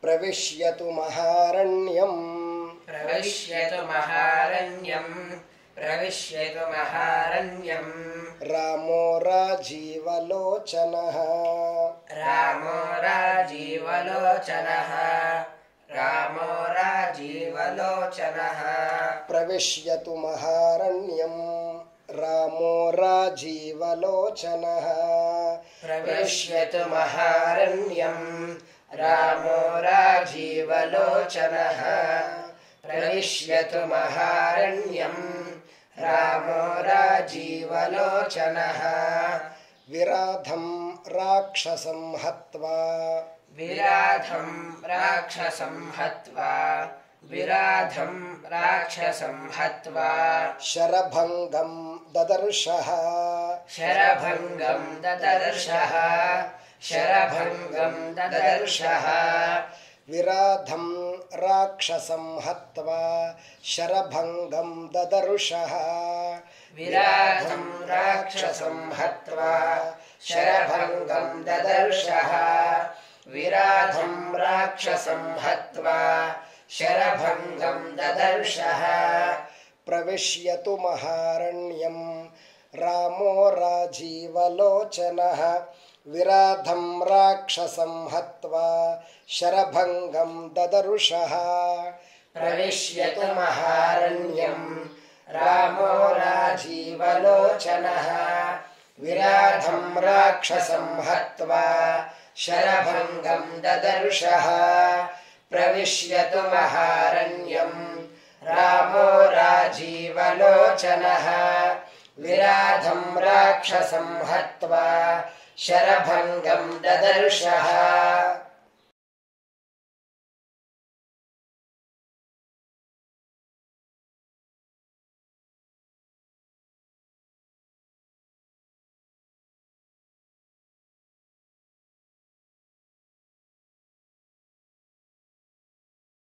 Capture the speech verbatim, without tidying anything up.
प्रविश्यतु महारण्यम् प्रविश्यतु महारण्यम् प्रविश्यतु महारण्यम् रामो राजीवलोचनः रामो राजीवलोचनः रामो राजीवलोचनः प्रविश्यतु महारण्यम् रामो राजीवलोचनः प्रविश्यतु महारण्यम् रामो राजीवलोचनः प्रविश्यतु महारण्यम् रामो राजीवलोचनः विराधं राक्षसं हत्वा विराधं राक्षसं हत्वा विराधं राक्षसं हत्वा शरभङ्गं ददर्शः शरभङ्गं ददर्शः शरभङ्गं ददर्शः विराधं राक्षसं हत्वा शरभङ्गं ददर्शः विराधं राक्षसं हत्वा शरभङ्गं ददर्शः विराधं राक्षसं हत्वा शरभङ्गं ददर्शः प्रविश्यतु महारण्यम् रामो राजीवलोचनः विराधं राक्षसं हत्वा शरभङ्गं ददर्शः प्रविश्यतु महारण्यम् रामो राजीवलोचनः विराधं राक्षसं हत्वा शरभङ्गं ददर्शः प्रविश्यतु महारण्यम् रामो राजीवलोचनः विराधं राक्षसं हत्वा शरभङ्गं ददर्शः।